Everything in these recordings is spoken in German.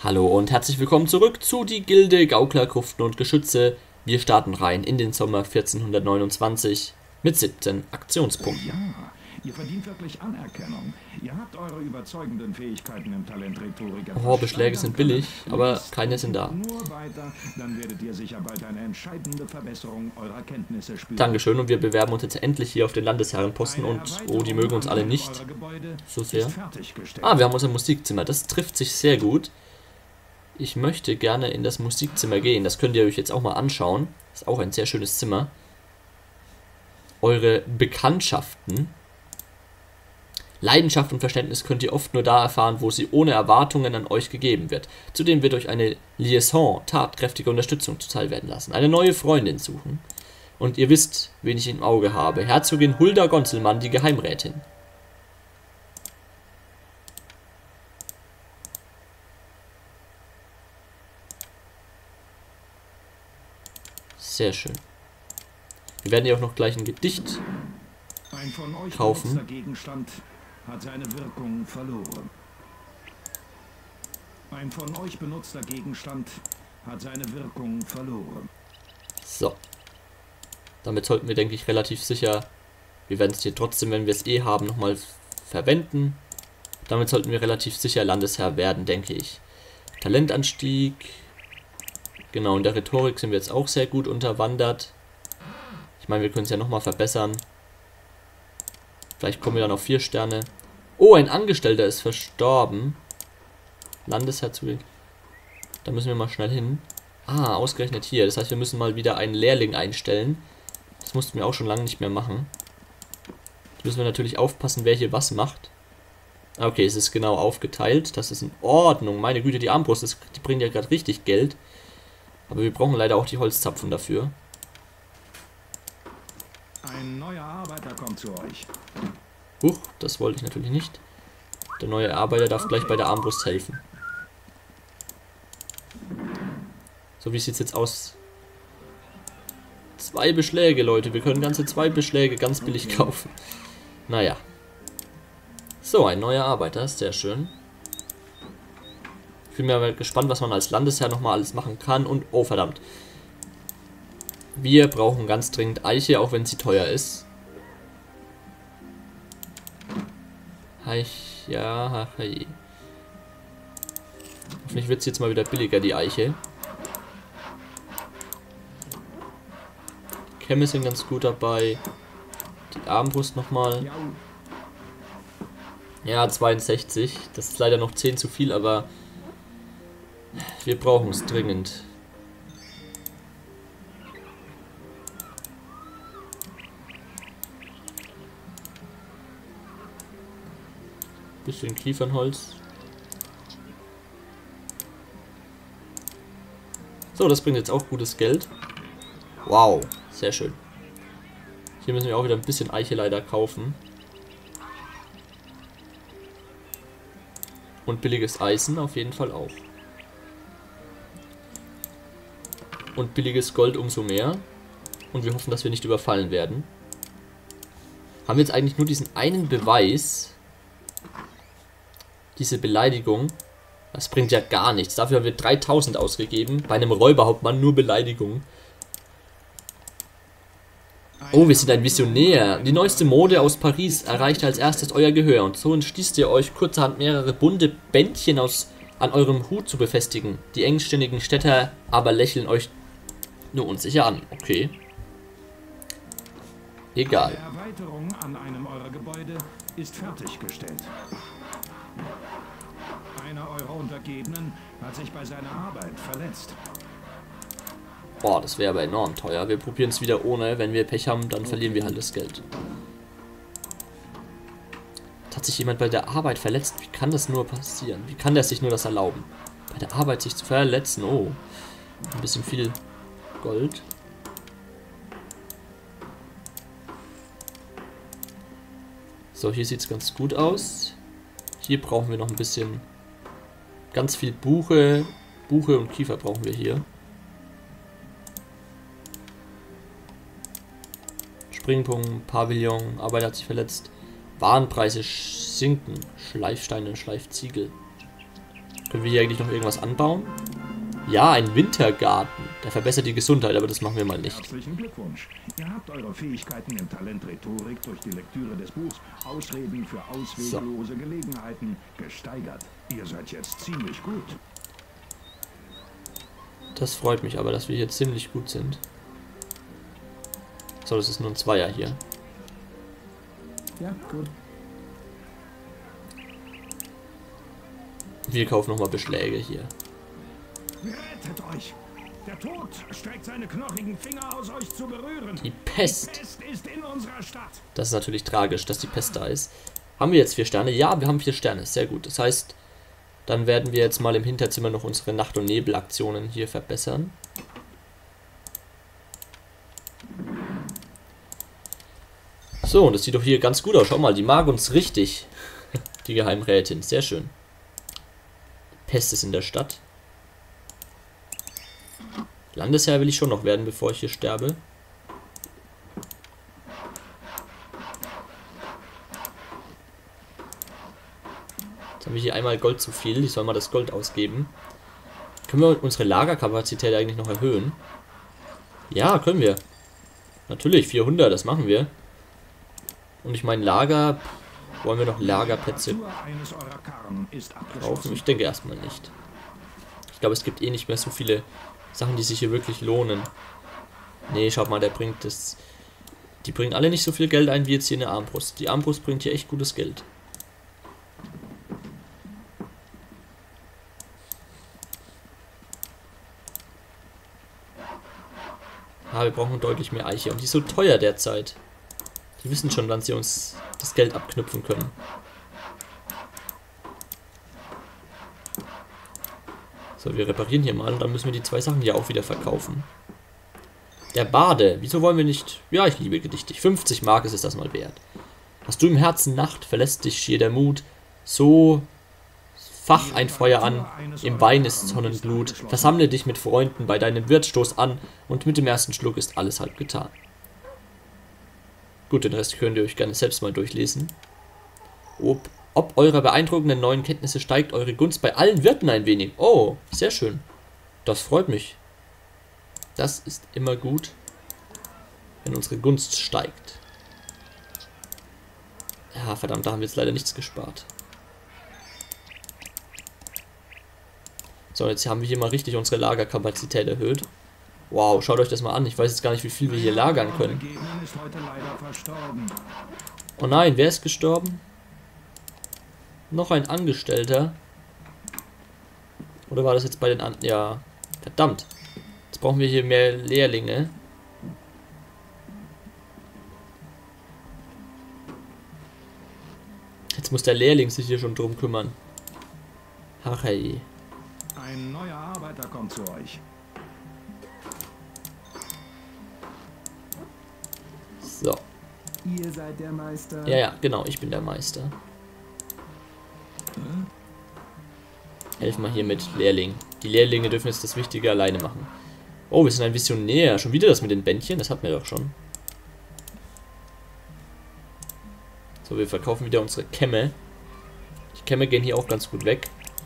Hallo und herzlich willkommen zurück zu die Gilde Gaukler, Gruften und Geschütze. Wir starten rein in den Sommer 1429 mit 17 Aktionspunkten. Ja, ihr verdient wirklich Anerkennung. Ihr habt eure überzeugenden Fähigkeiten im Talent Rhetorik. Beschläge sind billig, aber keine sind da. Nur weiter, dann werdet ihr sicher bald eine entscheidende Verbesserung eurer Kenntnisse spüren. Dankeschön, und wir bewerben uns jetzt endlich hier auf den Landesherrenposten und die mögen uns alle nicht so sehr. Wir haben unser Musikzimmer, das trifft sich sehr gut. Ich möchte gerne in das Musikzimmer gehen. Das könnt ihr euch jetzt auch mal anschauen. Ist auch ein sehr schönes Zimmer. Eure Bekanntschaften. Leidenschaft und Verständnis könnt ihr oft nur da erfahren, wo sie ohne Erwartungen an euch gegeben wird. Zudem wird euch eine Liaison, tatkräftige Unterstützung zuteil werden lassen. Eine neue Freundin suchen. Und ihr wisst, wen ich im Auge habe. Herzogin Hulda Gonzelmann, die Geheimrätin. Sehr schön. Wir werden ja auch noch gleich ein Gedicht kaufen. Ein Gegenstand hat seine Wirkung verloren. Ein von euch benutzter Gegenstand hat seine Wirkung verloren. So. Damit sollten wir, denke ich, relativ sicher, wir werden es hier trotzdem, wenn wir es eh haben, nochmal verwenden. Damit sollten wir relativ sicher Landesherr werden, denke ich. Talentanstieg. Genau, in der Rhetorik sind wir jetzt auch sehr gut unterwandert. Ich meine, wir können es ja nochmal verbessern. Vielleicht kommen wir dann auf 4 Sterne. Oh, ein Angestellter ist verstorben. Landesherzogin. Da müssen wir mal schnell hin. Ausgerechnet hier. Das heißt, wir müssen mal wieder einen Lehrling einstellen. Das mussten wir auch schon lange nicht mehr machen. Jetzt müssen wir natürlich aufpassen, wer hier was macht. Okay, es ist genau aufgeteilt. Das ist in Ordnung. Meine Güte, die Armbrust, die bringt ja gerade richtig Geld. Aber wir brauchen leider auch die Holzzapfen dafür. Ein neuer Arbeiter kommt zu euch. Das wollte ich natürlich nicht. Der neue Arbeiter darf gleich bei der Armbrust helfen. So, wie sieht es jetzt aus? 2 Beschläge, Leute. Wir können ganze 2 Beschläge ganz billig kaufen. Naja. So, ein neuer Arbeiter. Sehr schön. Ich bin mir gespannt, was man als Landesherr nochmal alles machen kann. Und, oh verdammt. Wir brauchen ganz dringend Eiche, auch wenn sie teuer ist. Ja, hey. Hoffentlich wird es jetzt mal wieder billiger, die Eiche. Die Kämme sind ganz gut dabei. Die Armbrust nochmal. Ja, 62. Das ist leider noch 10 zu viel, aber wir brauchen es dringend. Bisschen Kiefernholz. So, das bringt jetzt auch gutes Geld. Wow, sehr schön. Hier müssen wir auch wieder ein bisschen Eiche leider kaufen. Und billiges Eisen auf jeden Fall auch. Und billiges Gold umso mehr. Und wir hoffen, dass wir nicht überfallen werden. Haben wir jetzt eigentlich nur diesen einen Beweis. Diese Beleidigung. Das bringt ja gar nichts. Dafür haben wir 3000 ausgegeben. Bei einem Räuberhauptmann nur Beleidigung. Oh, wir sind ein Visionär. Die neueste Mode aus Paris erreichte als erstes euer Gehör. Und so entschließt ihr euch kurzerhand mehrere bunte Bändchen an eurem Hut zu befestigen. Die engstirnigen Städter aber lächeln euch nur unsicher an. Okay. Egal. Eine Erweiterung an einem eurer Gebäude ist fertiggestellt. Einer eurer Untergebenen hat sich bei seiner Arbeit verletzt. Boah, das wäre aber enorm teuer. Wir probieren es wieder ohne. Wenn wir Pech haben, dann verlieren wir halt das Geld. Hat sich jemand bei der Arbeit verletzt? Wie kann das nur passieren? Wie kann der sich nur das erlauben? Bei der Arbeit sich zu verletzen? Oh. Ein bisschen viel Gold. So, hier sieht es ganz gut aus. Hier brauchen wir noch ein bisschen... Ganz viel Buche. Buche und Kiefer brauchen wir hier. Springpunkt, Pavillon, Arbeiter hat sich verletzt. Warenpreise sinken. Schleifsteine und Schleifziegel. Können wir hier eigentlich noch irgendwas anbauen? Ja, ein Wintergarten. Der verbessert die Gesundheit, aber das machen wir mal nicht. Herzlichen Glückwunsch. Ihr habt eure Fähigkeiten im Talent Rhetorik durch die Lektüre des Buchs Ausreden für ausweglose Gelegenheiten gesteigert. Ihr seid jetzt ziemlich gut. Das freut mich aber, dass wir hier ziemlich gut sind. So, das ist nur ein Zweier hier. Ja, gut. Wir kaufen nochmal Beschläge hier. Rettet euch! Der Tod streckt seine knochigen Finger aus, euch zu berühren. Die Pest. Die Pest ist in unserer Stadt. Das ist natürlich tragisch, dass die Pest da ist. Haben wir jetzt 4 Sterne? Ja, wir haben 4 Sterne. Sehr gut. Das heißt, dann werden wir jetzt mal im Hinterzimmer noch unsere Nacht- und Nebelaktionen hier verbessern. So, und das sieht doch hier ganz gut aus. Schau mal, die mag uns richtig. Die Geheimrätin. Sehr schön. Pest ist in der Stadt. Landesherr will ich schon noch werden, bevor ich hier sterbe. Jetzt haben wir hier einmal Gold zu viel. Ich soll mal das Gold ausgeben. Können wir unsere Lagerkapazität eigentlich noch erhöhen? Ja, können wir. Natürlich, 400, das machen wir. Und ich meine, Lager... Wollen wir noch Lagerplätze kaufen? Ich denke erstmal nicht. Ich glaube, es gibt eh nicht mehr so viele Sachen, die sich hier wirklich lohnen. Nee, schaut mal, der bringt das... Die bringen alle nicht so viel Geld ein wie jetzt hier eine Armbrust. Die Armbrust bringt hier echt gutes Geld. Ah, wir brauchen deutlich mehr Eiche. Und die ist so teuer derzeit. Die wissen schon, wann sie uns das Geld abknüpfen können. So, wir reparieren hier mal und dann müssen wir die 2 Sachen hier auch wieder verkaufen. Der Bade. Wieso wollen wir nicht... Ja, ich liebe Gedichte. 50 Mark ist es das mal wert. Hast du im Herzen Nacht, verlässt dich schier der Mut. So fach ein Feuer an, im Wein ist Sonnenglut. Versammle dich mit Freunden bei deinem Wirtsstoß an und mit dem ersten Schluck ist alles halb getan. Gut, den Rest könnt ihr euch gerne selbst mal durchlesen. Ob eurer beeindruckenden neuen Kenntnisse steigt eure Gunst bei allen Wirten ein wenig. Oh, sehr schön. Das freut mich. Das ist immer gut, wenn unsere Gunst steigt. Ja, verdammt, da haben wir jetzt leider nichts gespart. So, jetzt haben wir hier mal richtig unsere Lagerkapazität erhöht. Wow, schaut euch das mal an. Ich weiß jetzt gar nicht, wie viel wir hier lagern können. Oh nein, wer ist gestorben? Noch ein Angestellter. Oder war das jetzt bei den anderen? Ja, verdammt. Jetzt brauchen wir hier mehr Lehrlinge. Jetzt muss der Lehrling sich hier schon drum kümmern. Ach hey. Ein neuer Arbeiter kommt zu euch. So. Ihr seid der Meister. Ja, ja, genau, ich bin der Meister. Helf mal hier mit Lehrling. Die Lehrlinge dürfen jetzt das Wichtige alleine machen. Oh, wir sind ein Visionär. Schon wieder das mit den Bändchen? Das hatten wir doch schon. So, wir verkaufen wieder unsere Kämme. Die Kämme gehen hier auch ganz gut weg.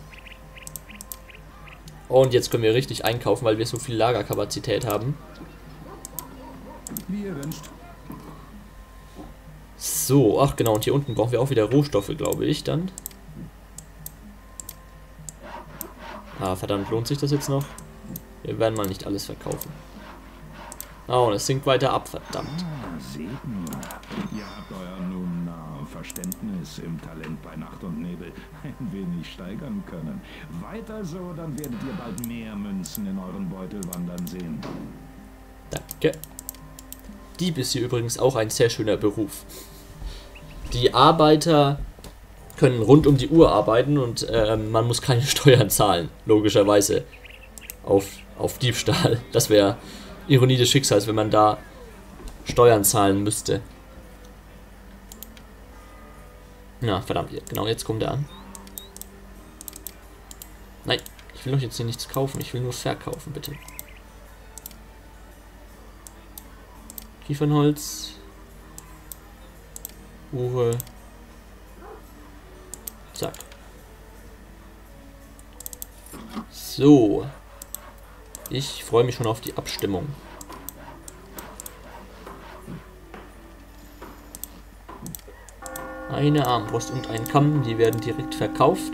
Und jetzt können wir richtig einkaufen, weil wir so viel Lagerkapazität haben. Wie ihr wünscht. So, ach genau, und hier unten brauchen wir auch wieder Rohstoffe, glaube ich, dann. Ah, verdammt, lohnt sich das jetzt noch? Wir werden mal nicht alles verkaufen. Oh, und es sinkt weiter ab, verdammt. Ah, seht nur. Ihr habt euer nun Verständnis im Talent bei Nacht und Nebel ein wenig steigern können. Weiter so, dann werdet ihr bald mehr Münzen in euren Beutel wandern sehen. Danke. Dieb ist hier übrigens auch ein sehr schöner Beruf. Die Arbeiter können rund um die Uhr arbeiten und man muss keine Steuern zahlen, logischerweise, auf Diebstahl. Das wäre Ironie des Schicksals, wenn man da Steuern zahlen müsste. Na, verdammt, genau, jetzt kommt er an. Nein, ich will doch jetzt hier nichts kaufen, ich will nur verkaufen, bitte. Kiefernholz. Uwe. Zack. So. Ich freue mich schon auf die Abstimmung. Eine Armbrust und ein Kamm, die werden direkt verkauft.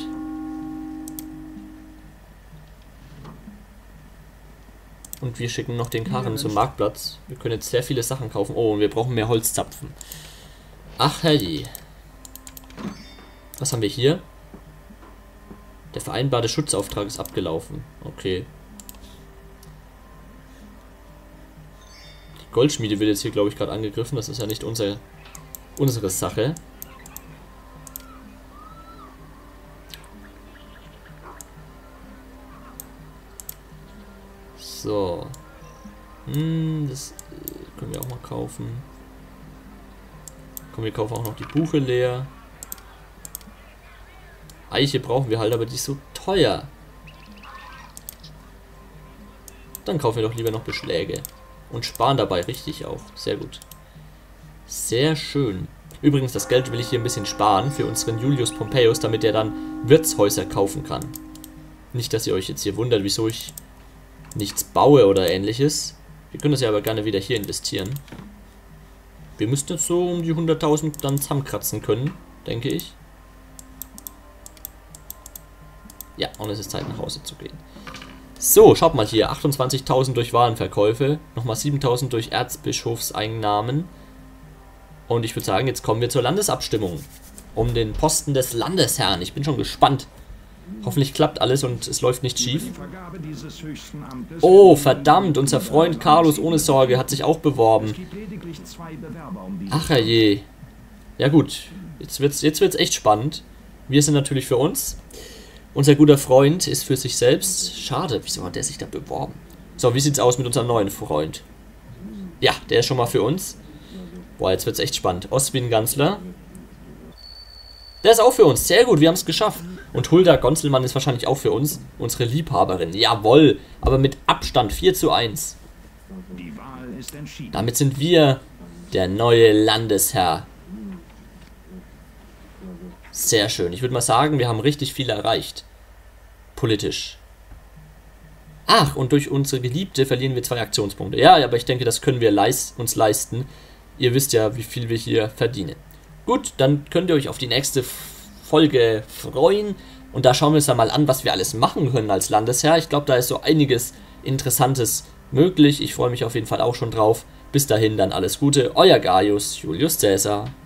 Und wir schicken noch den Karren zum Marktplatz. Wir können jetzt sehr viele Sachen kaufen. Oh, und wir brauchen mehr Holzzapfen. Ach herrje. Was haben wir hier? Der vereinbarte Schutzauftrag ist abgelaufen. Okay. Die Goldschmiede wird jetzt hier, glaube ich, gerade angegriffen. Das ist ja nicht unsere Sache. So. Das können wir auch mal kaufen. Komm, wir kaufen auch noch die Buche leer. Eiche brauchen wir halt, aber die ist so teuer. Dann kaufen wir doch lieber noch Beschläge. Und sparen dabei richtig auch. Sehr gut. Sehr schön. Übrigens, das Geld will ich hier ein bisschen sparen für unseren Julius Pompeius, damit er dann Wirtshäuser kaufen kann. Nicht, dass ihr euch jetzt hier wundert, wieso ich nichts baue oder ähnliches. Wir können das ja aber gerne wieder hier investieren. Wir müssten jetzt so um die 100.000 dann zusammenkratzen können, denke ich. Ja, und es ist Zeit, nach Hause zu gehen. So, schaut mal hier. 28.000 durch Warenverkäufe. Nochmal 7.000 durch Erzbischofseinnahmen. Und ich würde sagen, jetzt kommen wir zur Landesabstimmung. Um den Posten des Landesherrn. Ich bin schon gespannt. Hoffentlich klappt alles und es läuft nicht schief. Oh, verdammt. Unser Freund Carlos ohne Sorge hat sich auch beworben. Ach herrje. Ja gut. Jetzt wird's echt spannend. Wir sind natürlich für uns. Unser guter Freund ist für sich selbst. Schade, wieso hat der sich da beworben? So, wie sieht's aus mit unserem neuen Freund? Ja, der ist schon mal für uns. Boah, jetzt wird's echt spannend. Oswin Ganzler. Der ist auch für uns. Sehr gut, wir haben es geschafft. Und Hulda Gonzelmann ist wahrscheinlich auch für uns. Unsere Liebhaberin. Jawohl, aber mit Abstand 4:1. Damit sind wir der neue Landesherr. Sehr schön. Ich würde mal sagen, wir haben richtig viel erreicht. Politisch. Ach, und durch unsere Geliebte verlieren wir 2 Aktionspunkte. Ja, aber ich denke, das können wir uns leisten. Ihr wisst ja, wie viel wir hier verdienen. Gut, dann könnt ihr euch auf die nächste Folge freuen. Und da schauen wir uns dann mal an, was wir alles machen können als Landesherr. Ich glaube, da ist so einiges Interessantes möglich. Ich freue mich auf jeden Fall auch schon drauf. Bis dahin dann alles Gute. Euer Gaius Julius Caesar.